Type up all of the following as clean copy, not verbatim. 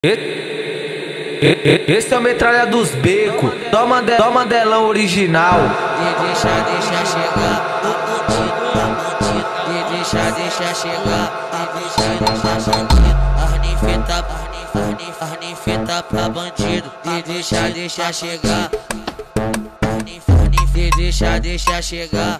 Esse é o metralha dos becos, toma Mandelão original. Deixa chegar, deixa chegar, arnifeta pra bandido, deixa chegar. Deixa chegar,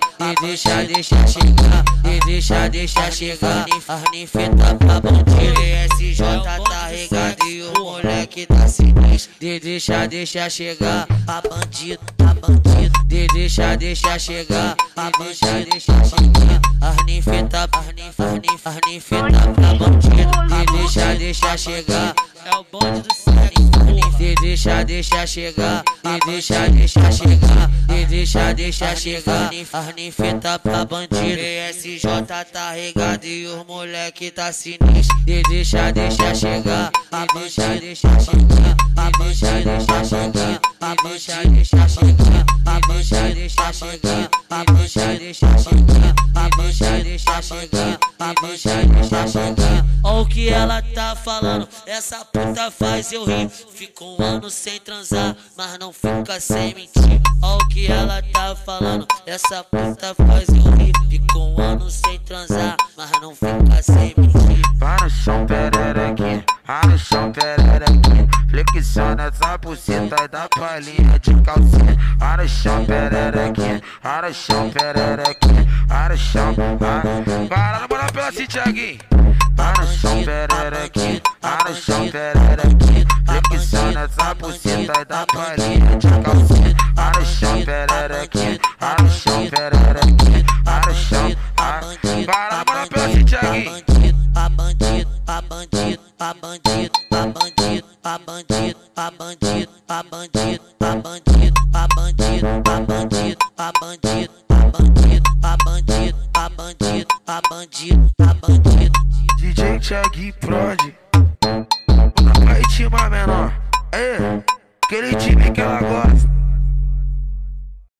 deixa chegar, arnifeta pra bandido. SJ tá regado e o moleque tá sinistro. Deixa chegar, a bandido, deixa chegar, deixa chegar, arnifeta pra bandido. Deixa chegar, é o bonde do sangue. Deixa chegar, deixa chegar, deixa chegar, arnifeta pra bandido. SJ tá regado e os moleque tá sinistro. Deixa chegar, deixa chegar, deixa chegar, deixa chegar, deixa chegar, deixa chegar. Olha o que ela tá falando, essa puta faz eu rir. Fica um ano sem transar, mas não fica sem mentir. Olha o que ela tá falando, essa puta faz eu rir. Fica um ano sem transar, mas não fica sem mentir. Para no chão, pererequinha, para no chão, pererequinha. Flexiona essa buceta e dá palhinha de calcinha. Para no chão, pererequinha, para no chão, pererequinha. Para no chão, para na moral pela Thiaguinho. Para no chão, pererequinha, para no chão, pererequinha. Flexiona essa buceta e dá palhinha de calcinha. Para no chão, pererequinha, para no chão, pererequinha. Para no chão, para na moral pela Thiaguinho. A bandido, a bandido, a bandido, a bandido, a bandido, a bandido, a bandido, a bandido, a bandido, a bandido, a bandido, a bandido, a bandido, a bandido, a bandido, a bandido. DJ Thiaguinho Prod, vai timar menor, aquele time que ela gosta.